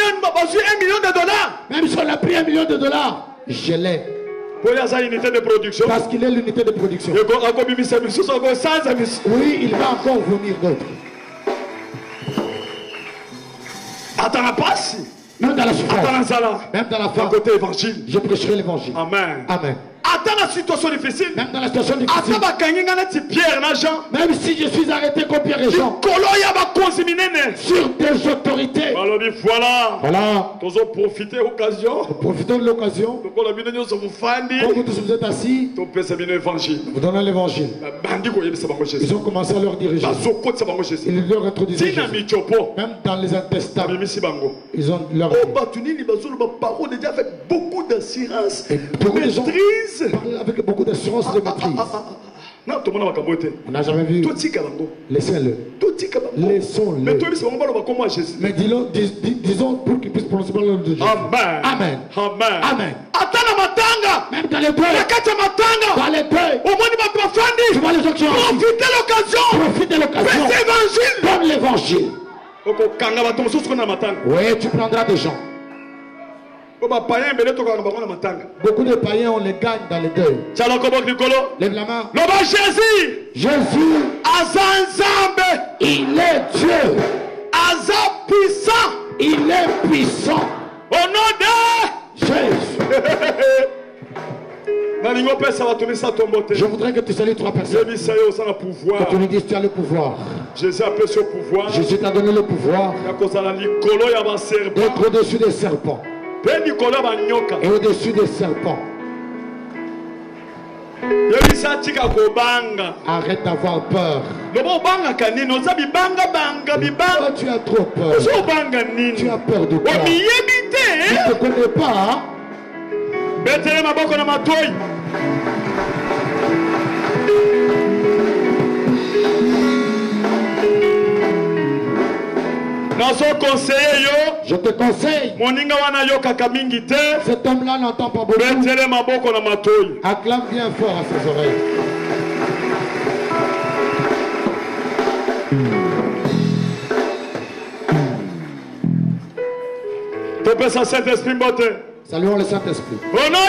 million de dollars. Même si on a pris $1 million, je l'ai. Unité de production. Parce qu'il est l'unité de production. Oui, il va encore venir d'autres. Même dans la souffrance, même dans la fin, je prêcherai l'évangile. Amen. Amen. Dans la situation difficile, même dans la situation difficile, même si je suis arrêté comme Pierre et Jean, sur des autorités, voilà, profitons de l'occasion, quand vous tous vous êtes assis, vous donnez l'évangile. Ils ont commencé à leur diriger, ils leur introduisent Jésus. Même dans les intestins, ils ont leur déjà avec beaucoup d'assurance, maîtrise, avec beaucoup d'assurance de maîtrise. On n'a jamais vu. Laissez-le. Laissons-le. Mais disons pour qu'ils puissent prononcer le nom de Jésus. Amen. Amen. Amen. Amen. Même dans les deuils. Dans les deuils. Tu vois les gens qui ont profite de l'occasion. Donne l'évangile. Oui, tu prendras des gens. Beaucoup de païens, on les gagne dans les deuils. Lève la main. Jésus, il est Dieu. Il est puissant. Au nom de Jésus. Je voudrais que tu salues 3 personnes. Que tu lui dises tu as le pouvoir. Jésus t'a donné le pouvoir d'être au-dessus des serpents. Et au-dessus des serpents. Arrête d'avoir peur. Pourquoi tu as trop peur? Tu as peur de quoi? Tu ne te connais pas. Je te conseille. Cet homme-là n'entend pas beaucoup. Acclame bien fort à ses oreilles. Saluons le Saint-Esprit. Au nom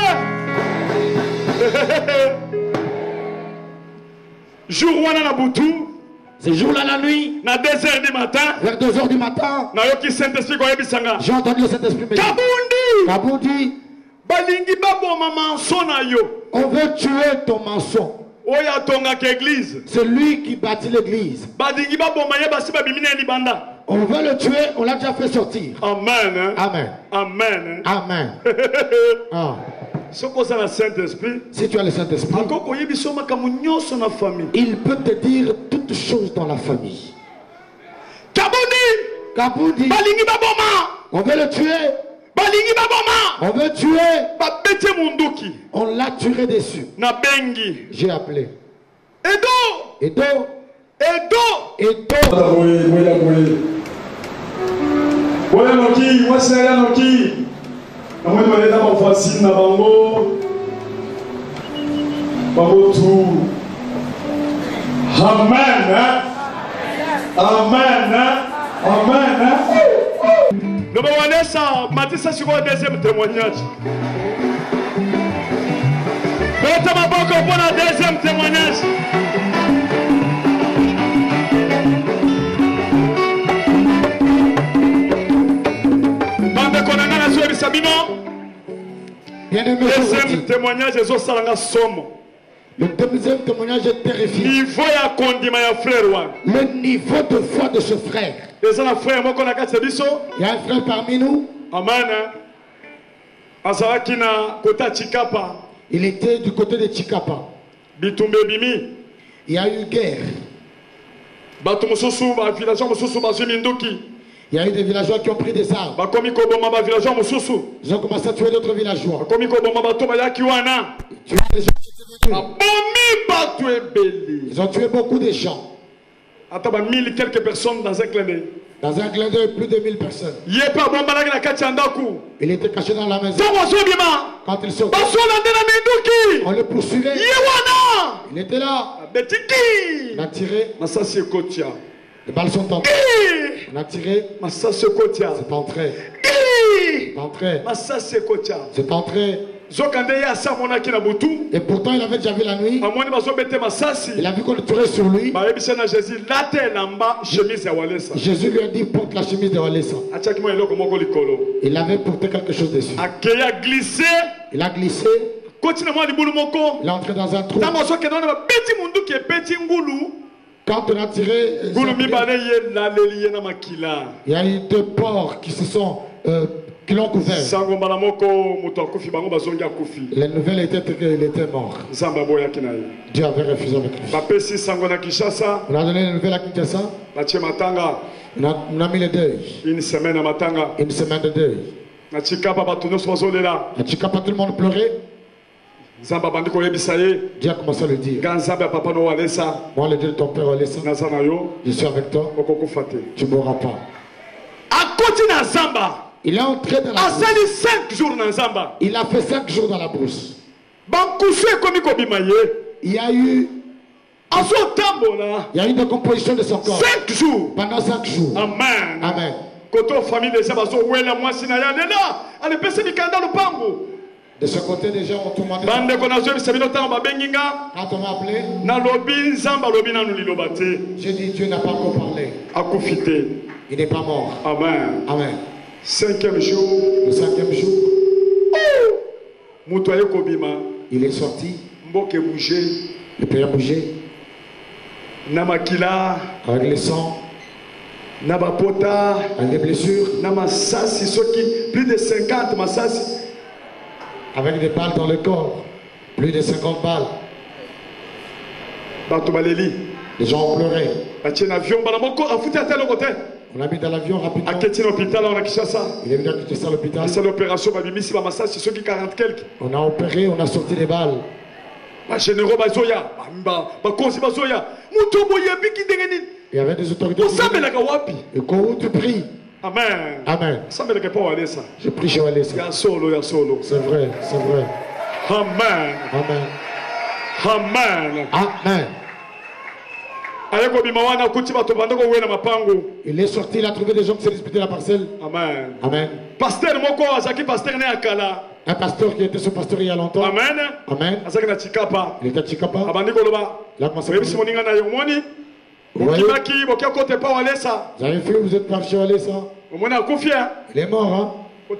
de jour ces jours-là, la nuit, vers 2h du matin, j'ai entendu le Saint-Esprit me dire Kabundi, on veut tuer ton maçon. C'est lui qui bâtit l'église. On veut le tuer, on l'a déjà fait sortir. Amen. Amen. Amen. Amen. Ah. Si tu as le Saint-Esprit, il peut te dire toutes choses dans la famille. Kabundi, on veut le tuer. On veut tuer. On l'a tué dessus. J'ai appelé. Edo. Matissa sur le deuxième témoignage. Mettez ma boca pour le deuxième témoignage. Deuxième témoignage, les autres salanga somme. Le deuxième témoignage est terrifiant. Niveau ya condima ya frère. Le niveau de foi de ce frère. Il y a un frère parmi nous. Amen. Il était du côté de Chikapa. Il y a eu guerre. Il y a eu des villageois qui ont pris des armes. Ils ont commencé à tuer d'autres villageois. Ils ont tué beaucoup de gens. 1000 quelques personnes dans un clin d'œil. Dans un clin d'œil, plus de 1000 personnes. Il était caché dans la maison. Quand il sortait, on le poursuivait. Il était là. Il a tiré. Les balles sont entrées. On a tiré. C'est entré. C'est entré. C'est entré. Et pourtant il avait déjà vu la nuit. Il a vu qu'on tirait sur lui. Jésus lui a dit porte la chemise de Walesa. Il avait porté quelque chose dessus. Il a glissé. Il est entré dans un trou. Quand on a tiré, il y a eu deux porcs qui se sont qui l'ont couvert. Les nouvelles étaient qu'il était mort. Dieu avait refusé avec lui. On a donné les nouvelles à Kinshasa. On a mis le deuil. Une semaine de deuil. À Chikapa, tout le monde pleurait. Dieu a commencé à le dire. Moi, le Dieu de ton père, je suis avec toi. Tu ne mourras pas. Il est entré dans la brousse. Il a fait 5 jours dans la brousse. Il y a eu une décomposition de son corps. 5 jours. Pendant 5 jours. Amen. Amen. De ce côté, déjà, on te demandait. Quand on m'a appelé, j'ai dit Dieu n'a pas encore parlé. Il n'est pas mort. Amen. Amen. 5e jour. Le 5e jour. Il est sorti. Le pays a bougé. Avec le sang. Avec des blessures. Plus de 50 massas. Avec des balles dans le corps. Plus de 50 balles. Les gens ont pleuré. On l'a mis dans l'avion rapidement. Il est venu à Kinshasa à l'hôpital. On a opéré, on a sorti les balles. Il y avait des autorités. Et quand tu pries. Amen. Amen. Je prie chez Walesa. C'est vrai, c'est vrai. Amen. Amen. Amen. Amen. Il est sorti, il a trouvé des gens qui s'est disputé la parcelle. Amen. Amen. Un pasteur qui était son pasteur il y a longtemps. Amen. Amen. Il était à Chikapa. Il a commencé à vous avez vu, vous êtes parti chez Walesa. Il est mort, hein?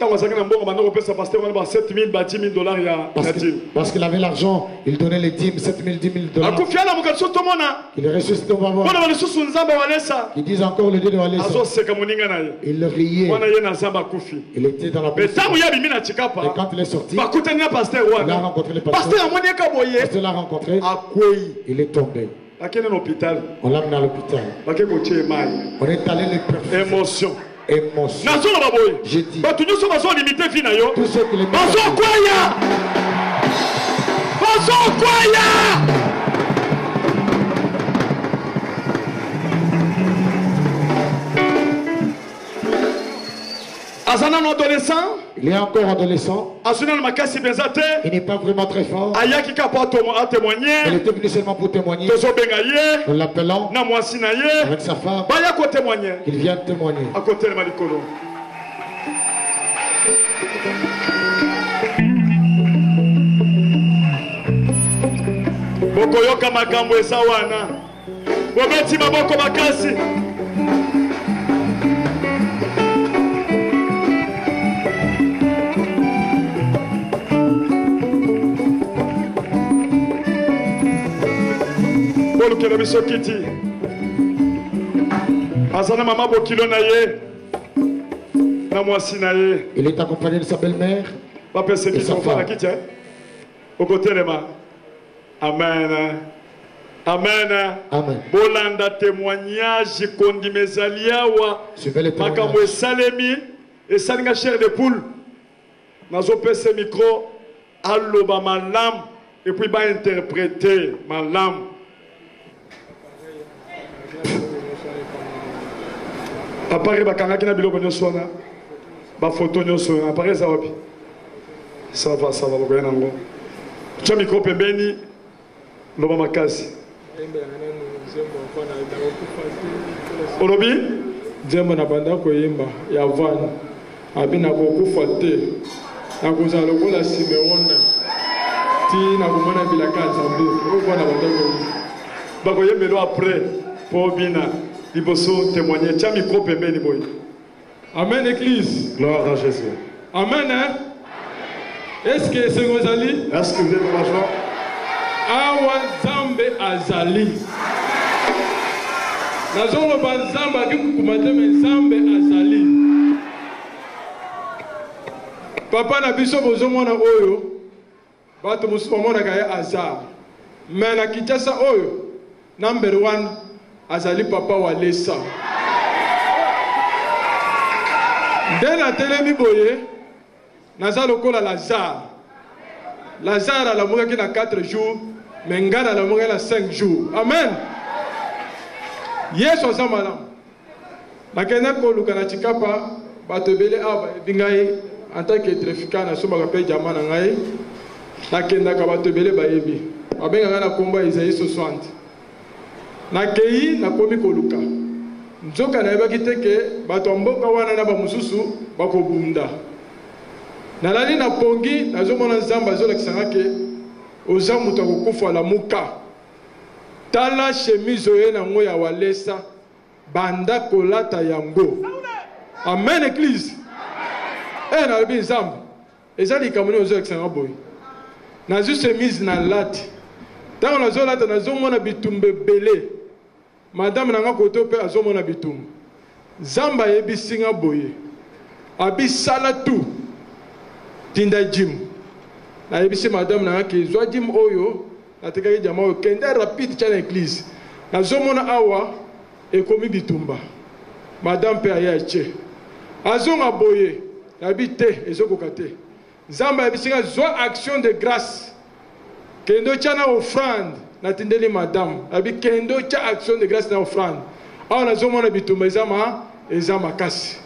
Parce qu'il avait l'argent, il donnait les dîmes, 7 000, 10 000 $. Il est ressuscité, on va voir. Ils disent encore le Dieu de Walesa. Il le riait. Il était dans la prison. Et quand il est sorti, il a rencontré le pasteur. Le pasteur l'a rencontré. Il est tombé. On l'a amené à l'hôpital. On est allé le perfumer. Émotion. J'ai dit. Tous ceux qui les mettent. Il est encore adolescent. Il n'est pas vraiment très fort. Il était venu seulement pour témoigner. En l'appelant avec sa femme. Il vient témoigner. Bokoyoka makambo eza wana. Bobeti maboko makasi. Bolukelo biso kiti. Azana mama bokilo na ye. Na mwasi na ye. Il est accompagné de sa belle-mère. Papa c'est qui son frère kiti. Au côté de ma. Amen. Amen. Amen. Bolanda témoignage kondi mezaliawa. Makambo esalemi esalinga chair de poule. Nazo pese micro alloba malam et puis ba interpréter malam. Appareil bakanga kina biloko nyoso na ba photo nyoso appareil ça wapi. Ça va bokoya nango. Tu micro pembeni. Loba makasi. Olobi? Nzembo na banda koyemba ya van abi na kokufa te na kozala lokola Simeona ti na komona bilaka ya Nzambe oyo na banda koyemba bakoyembelo après po bina liboso témoigner tia micro pembeni boy. Amen église. Gloire à Jésus. Amen hein? Est-ce que c'est Gonzali? Est-ce que vous êtes ma joie? Awa Nzambe azali. Nazolo banzamba akikukumate me Nzambe azali. Papa na biso bozomona oyo bato musu bamona kaya azar. Mais na Kinshasa oyo number 1 azali papa wa Lesa. Dès la telemi boye naza lokola Lazare. Lazare la mourir na 4 jours, mais ngana la mourir na 5 jours. Amen. Yesu azamala. Nakena ko lukana chikapa batebele aba bingai en tant que trafiquant na soma ka pe jama na ngai. Nakenda ka batebele bayebi. Abenga ngana komba Isaïe 60. Nakei na komi ko luka. Nzoka na yeba kiteke bato mboka wana na ba mususu bakobunda. Nalali na pongi nazomona Nzamba azolakisanga ke oza mutu akokufa la muka. Tala chemise oye na ngo ya walesa banda kolata yango. Amen église. Na lobi Nzamba eza likamoni ozolakisanga boy. Nazu chemise na lati. Tango nazolata nazomona bitumbe belé. Madame nanga koto pe azomona bitumba. Nzamba yebisinga boye. Abisala tout. Tinda jim. Na yebisi madame nanga ki zwa jim oyo natekaki jama oyo kende rapide tya na église. Nazomona awa ekomi bitumba. Madame pe aya eche. Azonga boye yabi te ezokoka te. Nzamba yebisinga zwa action de grâce. Kendo tya na offrande. Natindeli madame abi kendo cha action de grâce na offrande awa nazomona bitumba eza makasi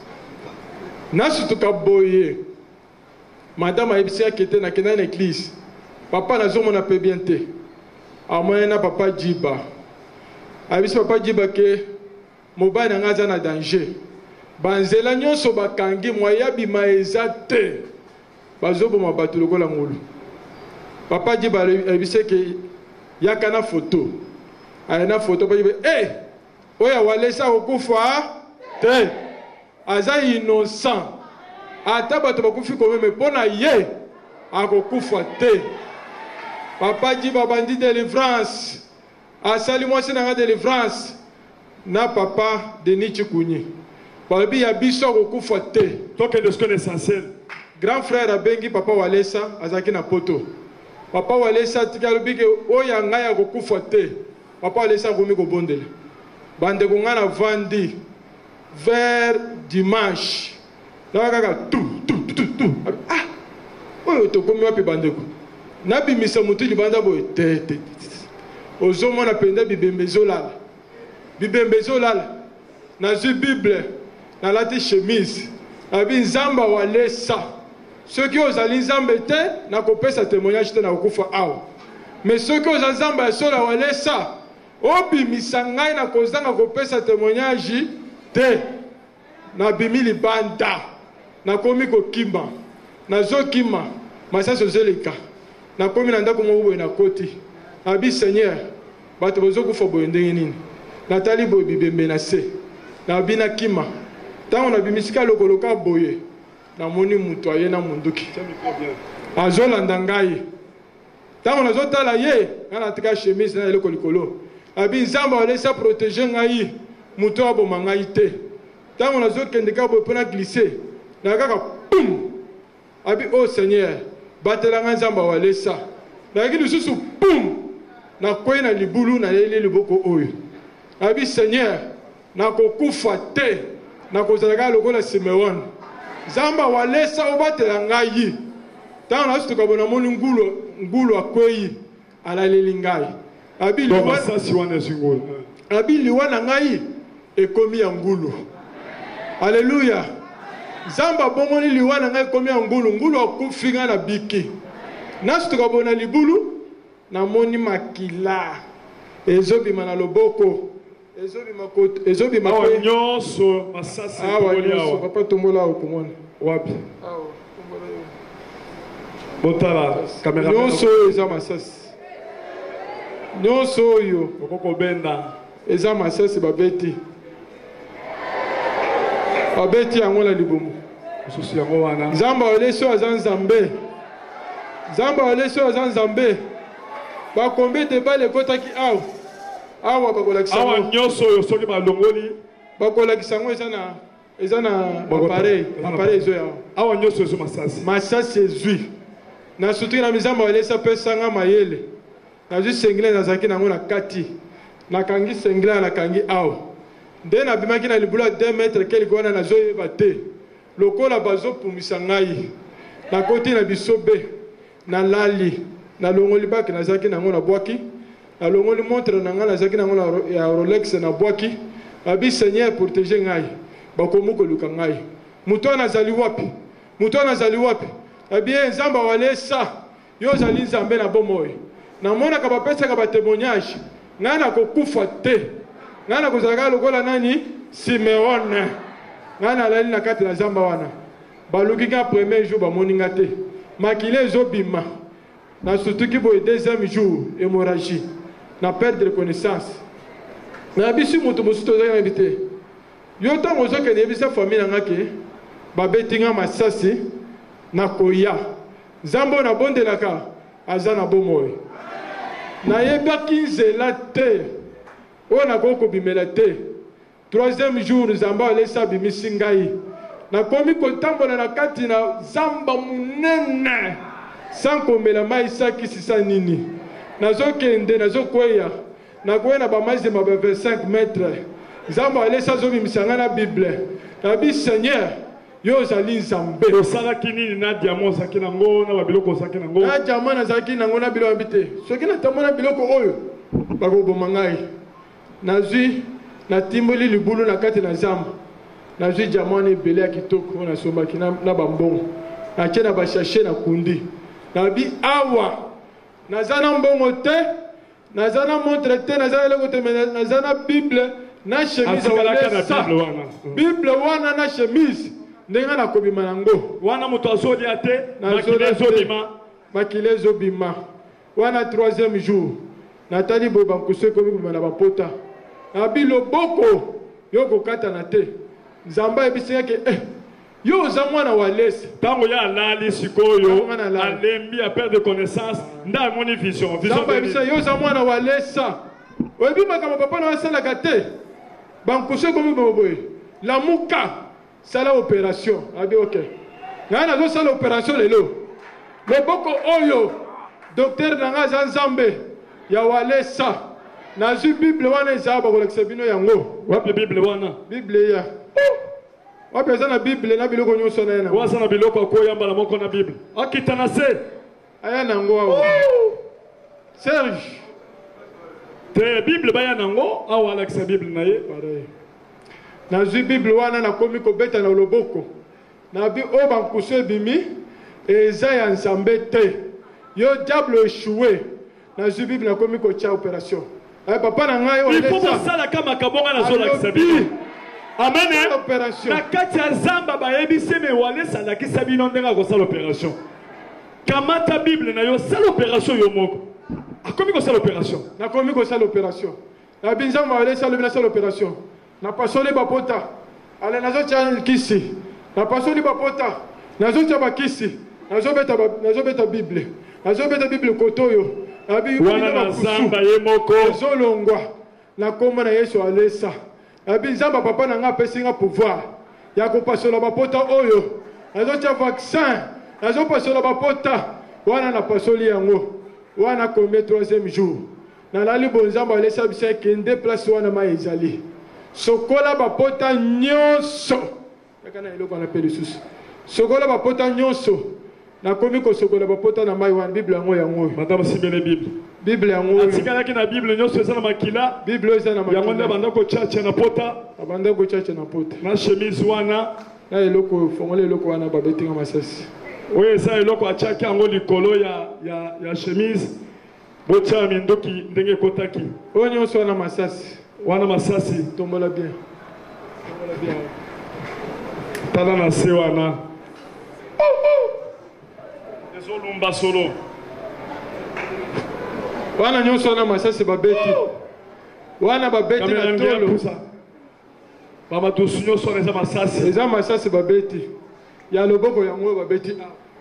nasutuka boye madame ayebisika kete nakenda na église papa nazomona pe bien te amoye na papa Jiba ayebisi papa Jiba ke mobali na nga aza na danger banzela nyonso bakangi moya bima eza te bazoboma bato lokola ngulu papa Jiba ayebisi ke yakana photo ayana photo pa yibe oya walesa kokufa te aza innocent ata bato bakufi komeme pona ye akokufa te papa Jiba bandi délivrance asali mwasi nanga délivrance na papa Denis Chikunyi babi ya biso akokufa te toke de ce qu'on est essentiel grand frère abengi papa walesa azaki na poto. Papa walesa tikalubike oya ngaya kokufa te. Papa walesa komi ko bondela. Bande ko ngana vandi vers dimanche. Na kaka tout. Ah. Oyo to komi wapi bande ko. Na bimisa mutu libanda boy te. Ozomo na penda bibembezo lala. Bibembezo lala. Na zu Bible na lati chemise. Abi Nzamba walesa. Ceux qui ont allé Nzambete na kopesa témoignage te na kokufa awa. Mais ceux qui ont Nzamba sola walesa obi misangai na kozanga kopesa témoignage te na bimili banda na komi ko kimba na zo kimba masaso zeleka na komi na ndako mo na koti abi Seigneur bato bozo kufa boye ndenge nini natali boye bibembe na se na bina kima tango na bimisika lokoloka boye na moni mutu aye na munduki azolanda ngai tango nazotala ye ngana tika chemise na eloko likolo abi Nzamba walesa protéger ngai mutu aboma ngai te tango nazokende ka boye mpona glisse na kaka pum abi oh Seigneur batela ngai Nzamba walesa na yaki lisusu pum na kwei na libulu na leli liboko oyo abi Seigneur na kokufa te na kozalaka lokola Simeon Nzamba walesa obatela ngai tango nasutuka bona moni ngulu akwei alaleli ngai abi liwa na ngai ekomi ya ngulu. Alléluia. Nzamba bomoni liwa na ngai ekomi ya ngulu akufi ngai na biki nasutuka bona libulu na moni makila ezobima na loboko ezobima awa nyonso masasi awa papa tombola okomona wapi botala kamera nyonso eza masasi nyonso oyo okokobenda eza masasi babeti yango na libumu mosusu yango wana nzambe oleso aza nzambe bakombe te bale ekotaki awa bakolakisa awa nyonso oyo soki balongoli bakolakisa yango eza na appareil ezoya awa nyonso ezo masasi ezwi na sutuki na mizamba olesa pesanga mayele nazwi sengile nazalaki nango na kati nakangi sengile nakangi awa nde nabimaki na libulu ya 2 metre kelike wana nazoyeba te lokola bazopumisa ngai nakoti na bisobe nalali nalongoli baki nazalaki nango nabwaki nalongoli montre na ngai nazalaki nango ya Rolex nabwaki babi Seigneur protege ngai bakomi koluka ngai moto wana azali wapi abie nzambe walesa yo ozali nzambe na bomoi namonaka bapesaka batémoignage ngai nakokufa te ngai nakozalaka lokola nani Simeone ngai nalali na kati na zamba wana baluki nga premier jour bamoni nga te makile ezobima na sutuki boye 2e jour hémorragie na perdre connaissance na bisi moto mosusu tozalaki na bite yo ntango ozokende yebisa famille na nga ke babeti nga masasi na koya nzambe oyo nabondelaka aza na bomoi nayebaki nzela te oyo nakoki kobimela te 3e jour nzambe alesa abimisi ngai nakomi kotambola na kati na zamba monene sans komela mai sakisisa nini nazokende nazokweya nakoya na bamazema ba 25 metre nzambe alesa azobimisa ngai na bible nabi Seigneur yo ozali nzambe osalaki nini na diamant ozalaki nango na babiloko ozalaki nango na diamant nazalaki nango na biloko yabi te soki natambo na biloko oyo bakoboma ngai nazwi natimboli libulu na kati na zamba nazwi diamant ebele ya kitoko oyo nasombaki na bambongo natie na bashashe na kundi nabi awa naza na mbongo te naza na montre te naza na eloko te naza na bible na chemise awalesa bible wana na chemise ndenge nakobima nango wana moto azolia te makile ezobima wana 3e jour natali boye bankusu ekomi kobima na bapota nabi loboko yo kokatana te nzambe ayebisingaki yo oza mwana wa lese ntango ye alali sikoyo alembi aperde connaissance nde amoni vision nzambe ayebisa yo oza mwana wa lesa oyebi makambo papa na asalaka te bankusu ekomi boye lamuka sala opération abi ok ngai nazosala opération lelo loboko oyo docteur na ngai aza nzambe ya walesa nazwi bible wana ezala bakolakisa bino yango wapi bible wana bible ya wapi aza na bible na biloko nyonso na ye nango waza na biloko akoyambala moko na bible akita na se aya nango awa Serge te bible baya nango awa alakisa bible na ye pareil nazwi bible wana nakomi kobeta na loboko nabi oyo bankusu ebimi eza ya nzambe te yo diable échoué nazwi bible nakomi kotia opération papa na ngai il faut bosalaka makambo nga nazolakisa bino amen na kati ya zamba bayebisi me walesalakisa bino ndenge akosala opération kamata bible na yo sala opération yo moko akomi kosala opération nakomi kosala opération nabi nzambe walesa alobi nasala opération napasoli bapota ale nazotia kisi napasoli bapota nazotia bakisi nazobeta bible koto oyo wana na zamba ye moko ezolongwa na kombo na Yesu alesa abi nzamba papa na nga apesi nga pouvoir ya kopasola bapota oyo nazotia vaccin nazopasola bapota wana napasoli yango wana kombe 3e jour nalali bonzamba alesa biso ekende place wana mai ezali sokola bapota nyonso yakana eloko na pe lisusu sokola bapota nyonso nakomi kosokola bapota na mai wana bible yango yango bata basimbele bible yango atikalaki na bible nyonso eza na makila bible eza na makila yango nde banda kochacha na pota abanda kochacha na pota na chemise wana na eloko fongola eloko wana babetinga masasi oyo eza eloko atiaki yango likolo ya chemise Bocha mindoki ndenge kotaki. Onyo so na masasi. Wana masasi. Tombola bien. Tombola bien. Tala na se wana. Ezolumba solo. Wana nyonso na masasi babeti. Wana babeti na tolo. Baba tusunyo so eza masasi. Eza masasi babeti. Ya loboko yango babeti.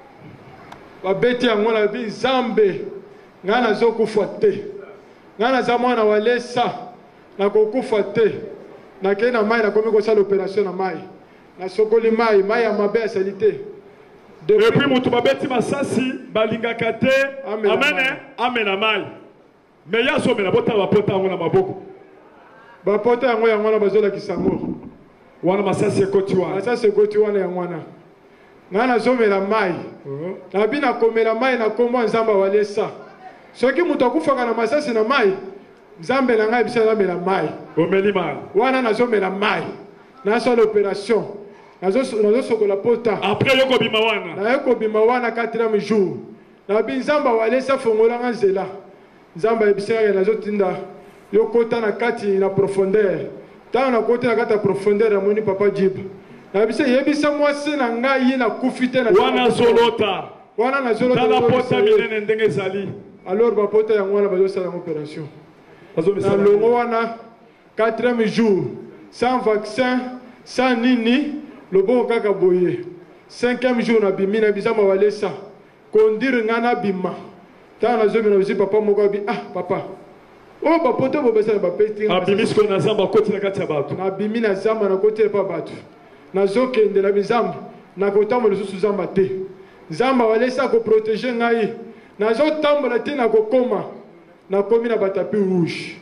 Babeti yango na bi Zambe. Ngana zokufa te. Ngana za mwana walesa na kokufa te. Na kena mai na komi kosala opération na mai. Na sokoli mai ya mabe salite. Depuis mutu babeti masasi balingaka te. Amen. Amen mai. Mais ya so mena bota bapota ngo na maboko. Bapota yango yango na bazola kisango. Wana masasi ekoti wana. Masasi ekoti wana yango wana. Ngana zomela mai. Na bina komela mai na kombo Nzamba walesa. Soki mutu akufaka na masasi na mai, Nzambe na ngai bisa mela mai. Omeli mai. Wana nazomela mai. Na sala opération. Nazo sokola pota. Après yoko bima wana. Na yoko bima wana 4e jour. Na bi Nzamba walesa fongola nzela. Nzamba ebisa nazo tinda yokota na kati na profondeur. Tant na kota na kati na profondeur ya moni papa Jib. Na bisa yebisa mwasi na ngai na kufite na wana zolota. Wana na zolota. Tala pota minene ndenge zali. Alors bapota yango wana bazosala opération. Na longo wana 4e jour, sans vaccin, sans nini, lobo kaka boye. 5e jour na bimi na bizama walesa. Kondir ngana bima. Ta na zomi na bisi papa moko bi papa. Oh bapota bo besa ba peti. Abimi sko na zamba koti na kati ya batu. Na bimi na zamba na koti pa batu. Na zokende na bizamba na kotamo lususu zamba te. Zamba walesa ko protéger ngai. Nazo tambola tina kokoma na komi na batapi rouge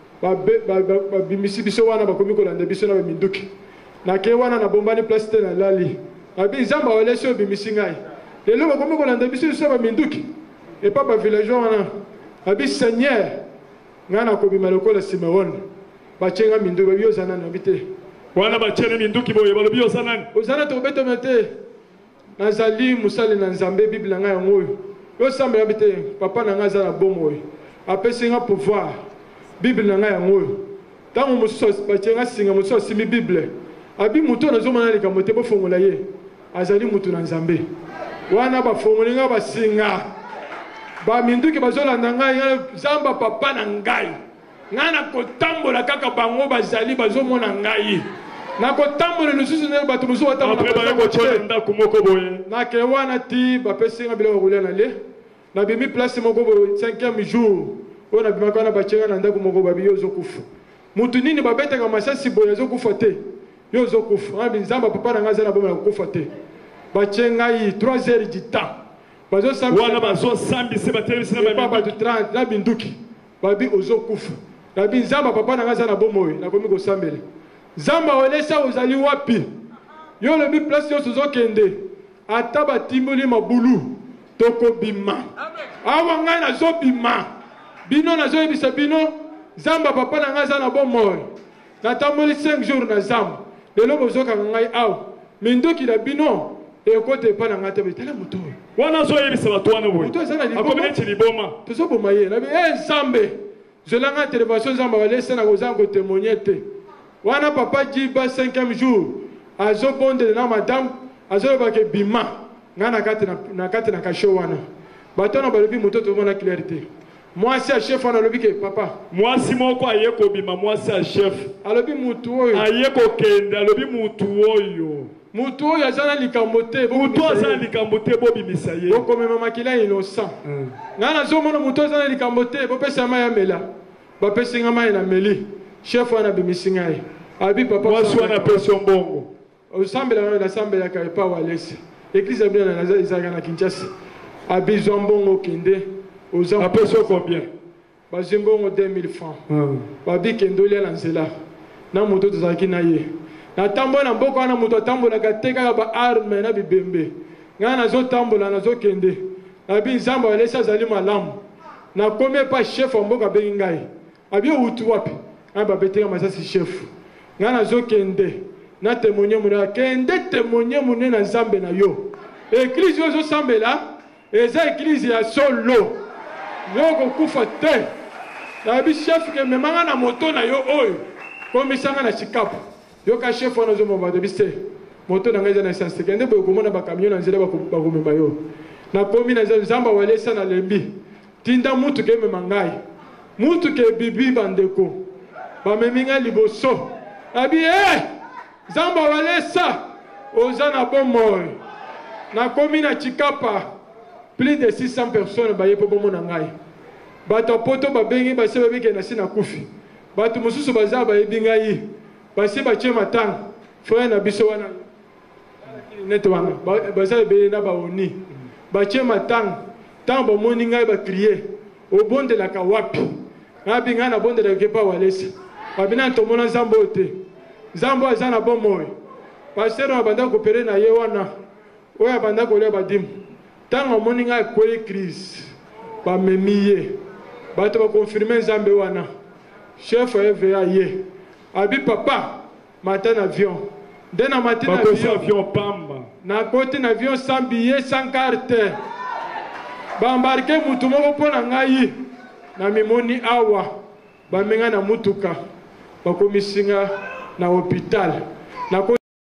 ba bimisi biso wana ba komi kolanda biso na minduki na ke wana na bombani place te na lali na bi Nzamba walesa bimisi ngai lelo ba komi kolanda biso so ba minduki et pas ba villageois wana abi Seigneur ngana ko bima lokola Simeon ba chenga minduki ba biozana na bite wana ba chene minduki boye ba biozana ozana to beto mete nazali musali na Nzambe Bible ngai ngoyo yo sambe habite papa na ngaza na bomoy apesi nga pouvoir Bible na nga ya ngoyo tango muso batenga singa muso simi Bible abi muto na zoma na likambo te bo fongola ye azali mutu na Nzambe wana ba fongola nga basinga ba minduki bazola na ngai Nzamba papa na ngai ngana kotambola kaka bango bazali bazomona ngai na kotambola lususu ne bato muso batambola après ba ko chenda kumoko boye na ke wana ti ba pesinga bila rouler na le na bimi place moko bo 5e jour ona bima kana ba chenga na ndako moko ba biyo zokufa mutu nini ba betaka masasi boye zokufa te yo zokufa na Nzamba papa na ngaza na bomo na kufa te ba chenga yi 3 heures du temps bazo sambi wana bazo sambi se batelisi na ba 30 na binduki ba bi ozokufa na Nzamba papa na ngaza na bomo na komi ko sambela Nzamba olesa ozali wapi yo le bi place yo sozokende ata batimboli mabulu toko bima awa ngai na zo bima bino na zo yebisa bino Nzamba papa na ngaza na bomoy na tamboli 5 jours na Nzamba lelo bozoka ngai awa mindoki na bino ekote pa na ngate betala moto wana zo yebisa bato wana boy to zana akomene chiliboma to zo boma ye na bi Nzambe zelanga intervention Nzamba walesa na kozanga ko témoigner te wana papa Jiba 5e jour azo bonde na madame azo bake bima ngana kati na kasho wana batona balobi moto to mona clarté moi c'est chef wana lobi ke papa moi si moko ayeko bima moi c'est chef alobi mutu oyo ayeko kende alobi mutu oyo azana likambo te mutu azana likambo te bo bimisa ye boko mema makila innocent ngana zo mona mutu azana likambo te bo pesa maya mela ba pesa ngama na meli chef wana bimisinga ye abi papa moi so na pesa mbongo osambela na sambela ka pa walesi église bien na Izaka na Kinshasa abi zombongo kende ozamba pesa combien ba zombongo 2000 francs babi kendoli la nzela na moto tozaki na ye na tambola na mboko na moto tambola ka teka ba arme na bibembe ngana nazo tambola nazo kende abi Nzamba walesa zali malamu na komé pa chef mboka bengi ngai abi utu wapi aba beteka masasi chef ngana zo kende na témoigner mona kende témoigner mona na Nzambe na yo église yo zo sambela eza église ya solo Yoko kufa te. Na bi chef ke memanga na moto na yo oyo. Komisanga na chikapu. Yoka chef wana zo mobade biste. Moto na ngaza na essence kende bo komona ba camion na nzela ba komema yo. Na komi na zamba walesa na lembi. Tinda mutu ke memangai. Mutu ke bibi bandeko. Ba meminga liboso. Abi zamba walesa ozana bomoy. Na komi na chikapa. Plus de 600 personnes ba yepo bomo na ngai. Bato poto ba bengi ba sebe beke na sina kufi. Bato mususu baza ba yebinga yi. Ba se ba chema tang. Frère na biso wana. Net wana. Baza be na ba oni. Ba chema tang. Tang ba moni ngai ba crier. Au bon de la kawapi. Na binga na bon de la kepa walesa. Ba bina ntomona zambo te. Zambo azana bomoy. Pasteur na banda ko pere na ye wana. Oya banda ko le badim. Tang moni ngai ko crise. Ba memiye. Bato ba confirmer Nzambe wana. Chef EVA ye. Abi papa matin avion. Dena matin avion pamba. Na côté avion sans billet sans carte. Ba embarquer mutu moko pona ngai. Na mimoni awa. Ba menga na mutuka. Ba komisinga na hôpital. Na